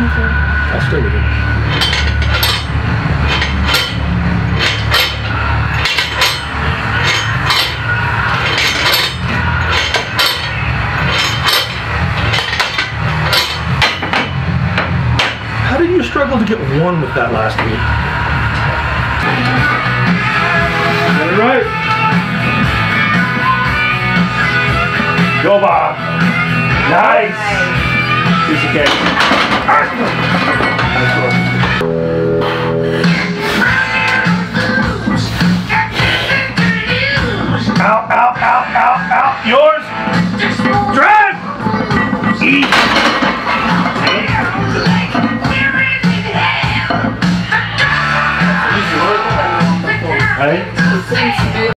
I'll stay with it. How did you struggle to get one with that last week? Get it right. Go, Bob. Nice. Piece of cake. Nice work. Out, out, out, out, out. Yours.